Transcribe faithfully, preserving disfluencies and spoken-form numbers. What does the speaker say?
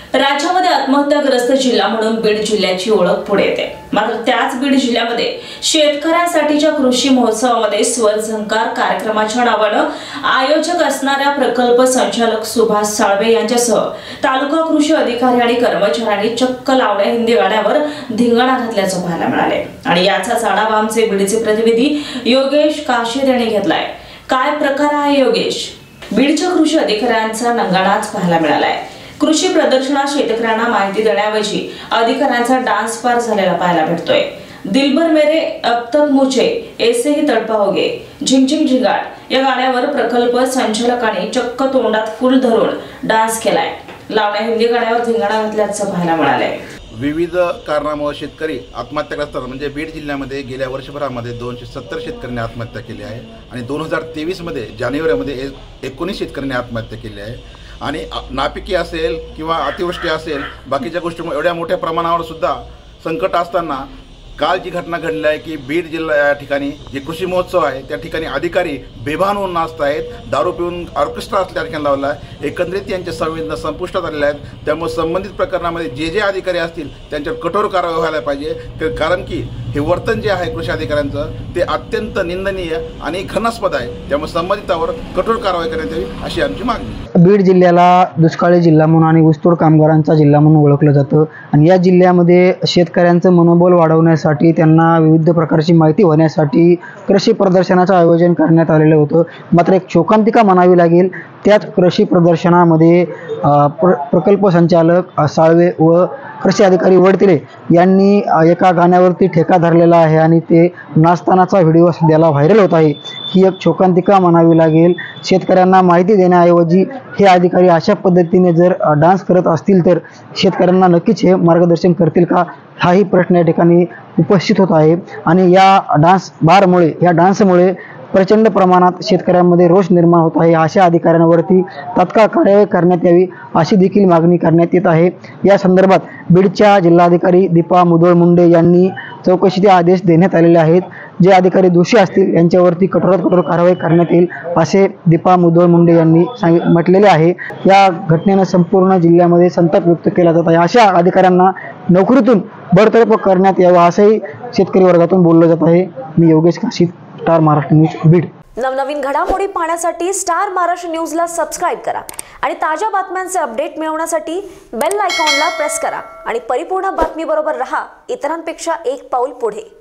राज्यामध्ये आत्महत्याग्रस्त जिल्हा म्हणून बीड जिल्ह्याची ओळख पुढे येते। मात्र त्याच बीड जिल्ह्यामध्ये शेतकऱ्यांसाठीच्या कृषी महोत्सवामध्ये स्वर झंकार कार्यक्रमाच्या नावानं आयोजक असणाऱ्या प्रकल्प संचालक सुभाष साळवे यांच्यासह तालुका कृषी अधिकारी आणि कर्मचाऱ्यांनी चक्क लावण्या हिंदी गाण्यावर धिंगाणा घातल्याचं पाहायला मिळाले। आणि याचाच आढावा आमचे बीडचे प्रतिनिधी योगेश काशीद यांनी घेतलाय। काय प्रकार आहे योगेश? बीडच्या कृषी अधिकाऱ्यांचा नंगाणाच पाहायला मिळालाय। कृषी प्रदर्शनात शेतकऱ्यांना माहिती देण्याऐवजी अधिकाऱ्यांचा डान्स पार झालेला पाहायला भेटतोय। दिलबर मेरे अब तक मुझे ऐसे ही तडपाओगे झिंगझिंग झिंगाट या गाण्यावर प्रकल्प संचालकांनी चक्क तोंडात फुल धरून डान्स केलाय। लावण्या हिंदी गाण्यावर धिंगाणा घातल्याचं पाहायला मिळालंय। विविध कारणामुळे शेतकरी आत्महत्याग्रस्त म्हणजे बीड जिल्ह्यामध्ये गेल्या वर्षभरामध्ये दोनशे सत्तर शेतकऱ्यांनी आत्महत्या केली आहे आणि दोन हजार तेवीसमध्ये जानेवारीमध्ये एकोणीस शेतकऱ्यांनी आत्महत्या केली आहे। आणि नापिकी असेल किंवा अतिवृष्टी असेल बाकीच्या गोष्टीमुळे एवढ्या मोठ्या प्रमाणावर सुद्धा संकट असताना काल जी घटना घडली आहे की बीड जिल्हा या ठिकाणी जे कृषी महोत्सव आहे त्या ठिकाणी अधिकारी बेभान होऊन नाचत आहेत, दारू पिऊन ऑर्केस्ट्रा त्या ठिकाणी लावला आहे। एकंदरीत यांच्या संवेदना संपुष्टात आलेल्या आहेत। त्यामुळे संबंधित प्रकरणामध्ये जे जे अधिकारी असतील त्यांच्यावर कठोर कारवाई व्हायला पाहिजे, कारण की हे वर्तन जे आहे कृषी अधिकाऱ्यांचं ते अत्यंत निंदनीय आणि घृणास्पद आहे। त्यामुळे संबंधितावर कठोर कारवाई करण्यात यावी अशी आमची मागणी। बीड जिल्ह्याला दुष्काळी जिल्हा म्हणून आणि ऊसतोड कामगारांचा जिल्हा म्हणून ओळखलं जातं आणि या जिल्ह्यामध्ये शेतकऱ्यांचं मनोबल वाढवण्यासाठी त्यांना विविध प्रकारची माहिती होण्यासाठी कृषी प्रदर्शनाचं आयोजन करण्यात आलेलं होतं। मात्र एक शोकांतिका म्हणावी लागेल, त्याच कृषी प्रदर्शनामध्ये प्र प्रकल्प संचालक साळवे व कृषी अधिकारी वडतिले यांनी एका गाण्यावरती ठेका धरलेला आहे आणि ते नाचतानाचा व्हिडिओ सध्याला व्हायरल होत आहे। ही एक शोकांतिका म्हणावी लागेल। शेतकऱ्यांना माहिती देण्याऐवजी हे अधिकारी अशा पद्धतीने जर डान्स करत असतील तर शेतकऱ्यांना नक्कीच हे मार्गदर्शन करतील का, हाही प्रश्न या ठिकाणी उपस्थित होत आहे। आणि या डान्स बारमुळे या डान्समुळे प्रचंड प्रमाणात शेतकऱ्यांमध्ये रोष निर्माण होत आहे। अशा अधिकाऱ्यांवरती तात्काळ कार्यवाही करण्यात यावी अशी देखील मागणी करण्यात येत आहे। या संदर्भात बीडच्या जिल्हाधिकारी दीपा मुधोळ मुंडे यांनी चौकशीचे आदेश देण्यात आलेले आहेत। जे अधिकारी दोषी असतील यांच्यावरती कठोरात कठोर कारवाई करण्यात येईल असे दीपा मुधोळ मुंडे यांनी सांगित म्हटलेले आहे। या घटनेनं संपूर्ण जिल्ह्यामध्ये संताप व्यक्त केला जात आहे। अशा अधिकाऱ्यांना नोकरीतून बडतर्फ करण्यात यावं असंही शेतकरी वर्गातून बोललं जात आहे। मी योगेश काशीद, स्टार महाराष्ट्र न्यूज बीड। नवनवीन घडामोडी पाहण्यासाठी स्टार महाराष्ट्र न्यूजला सबस्क्राइब करा आणि ताज्या बातम्यांचे अपडेट मिळवण्यासाठी बेल आयकॉनला प्रेस करा आणि परिपूर्ण बातमी बरोबर रहा, इतरांपेक्षा एक पाऊल पुढे।